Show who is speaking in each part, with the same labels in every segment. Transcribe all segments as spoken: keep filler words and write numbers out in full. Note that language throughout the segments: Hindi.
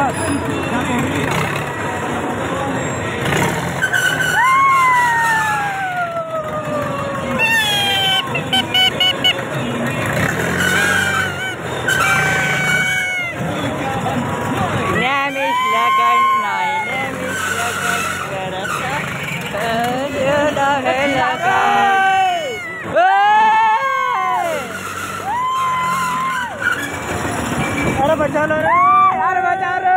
Speaker 1: अरे बचा लो रे, अरे बचा लो।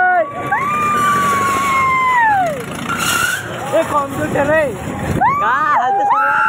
Speaker 1: ये कंप्यूटर है कहाँ हाल तो शुरुआत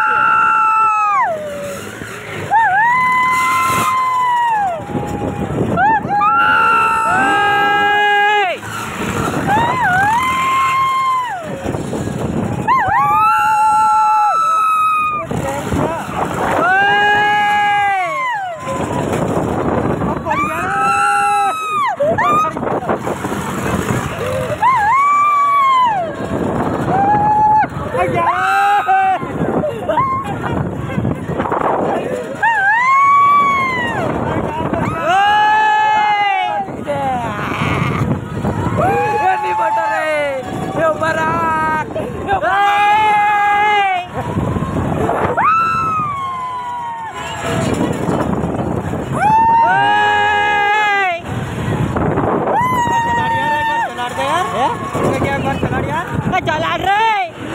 Speaker 1: चला रे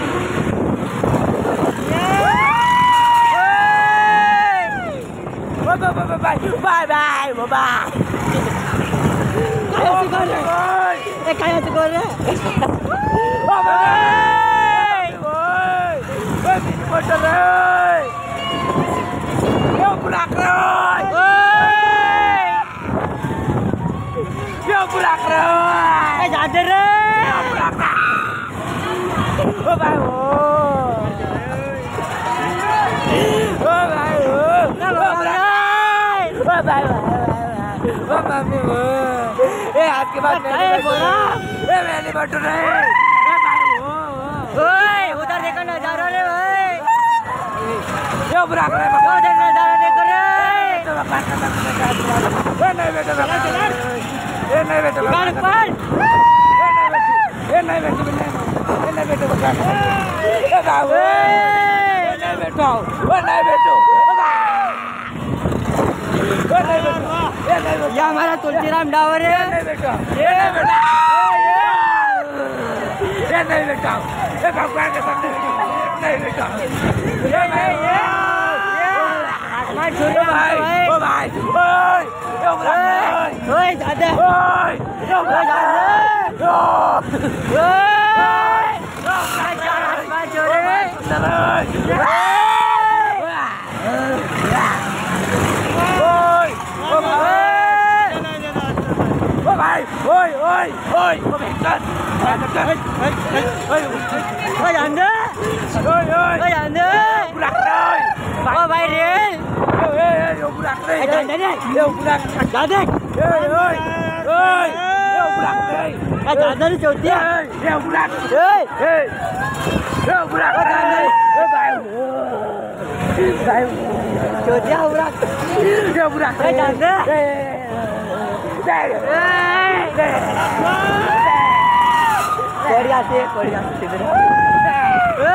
Speaker 1: बाय बाय बाय बाय काय से कर रे मोटर रे यो बुलाक रे यो बुलाक रे ए जादे रे ओ भाई ओ ओ भाई ओ चलो भाई ओ भाई ओ मम्मी ओ ए हाथ के बाद ए बोला ए मैंने बट रहे ए भाई ओ ओए उधर देखो नजारा रे भाई यो बुरा करे उधर नजारा देखो रे तो बात कर ए नहीं बेटा ए नहीं बेटा कर कर ए नहीं बेटा ए नहीं बेटा बता ए बाबू ए नहीं बेटा ओ नहीं बेटा ओ नहीं बेटा ये हमारा तुलसीराम डावर है नहीं बेटा ये नहीं बेटा ये नहीं बेटा ये भगवान के सामने नहीं बेटा ये नहीं ये आसमान छोड़ो भाई ओ भाई ओए ओ भाई ओए दादा ओए ओ दादा ओए आसमान छोड़ो भाई ओए ओए ओए ओ बेटा ओए ओए अंदर ओए ओए ओए अंदर बुलाक रे ओ भाई रे ओए ओए बुलाक रे अंदर रे यो बुलाक दादा ओए ओए ओए यो बुलाक रे ए दादा रे चौथिया यो बुलाक ओए ए यो बुलाक रे ओ भाई भाई चौथिया बुलाक यो बुलाक रे दादा बढ़िया से बढ़िया से इधर ए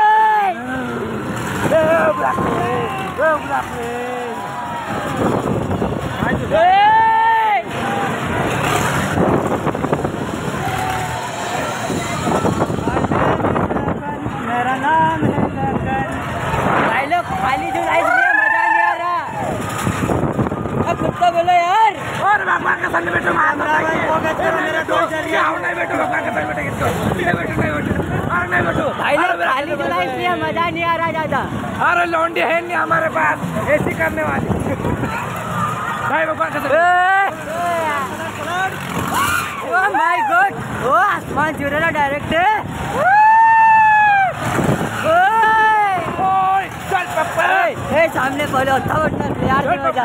Speaker 1: ए ब्लैक ए ब्लैक ए मेरा नाम है सकन भाई लोग खाली जो लाइफ में मजा नहीं आ रहा अब खुद तो बोलो यार और भगवान का संग बैठो मार मेरा दोस्त क्या नहीं बैठो भगवान का संग बैठो किसको नहीं बैठो नहीं बैठो और नहीं बैठो भाई लोग खाली चला इसलिए मजा नहीं आ रहा ज्यादा अरे लौंडी है नहीं हमारे पास ऐसी करने वाली भाई भगवान का संग ओ माय गॉड ओ आसमान जुड़ रहा डायरेक्ट ओए चल पप्पा ए सामने खोलो था वरना यार की मजा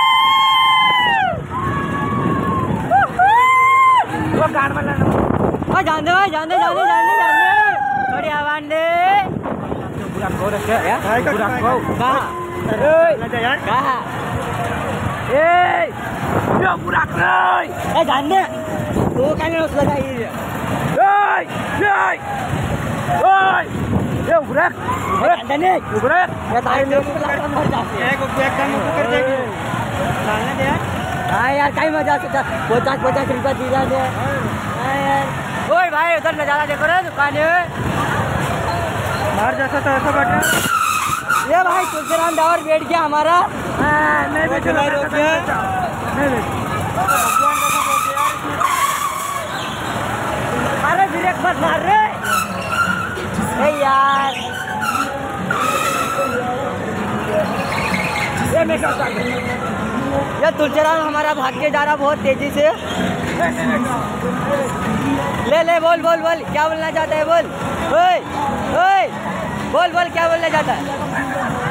Speaker 1: वो गान वाला ना ओ जान दे भाई जान दे जान दे जान दे जान दे थोड़ी आवाज दे पूरा को रखे यार पूरा को कहां ए ना यार कहां ए यो पूरा कर ए जान दे तो काय नाही उचलत आहे ओय ओय ओय ये उघडा उघडा उघडा या तारे मेरे को लगता मर जाते हैं एक एक काम कर देगी डालने दे हां यार काय मजा से पचास पचास रुपया दिला दे हां यार ओए भाई उधर नजारा देखो रे दुकान है बाहर जैसा तो ऐसा बैठे ये भाई तुलसीराम डावर बैठ गया हमारा हां नहीं बैठे रोक गया नहीं बैठे भगवान का बोल दे यार अरे ब्रेक मत मार रे ए यार ये मैं क्या कर ये तुलसीराम हमारा भाग के जा रहा बहुत तेजी से ले ले बोल बोल बोल क्या बोलना चाहता है बोल ओए ओए बोल बोल क्या बोलना चाहता है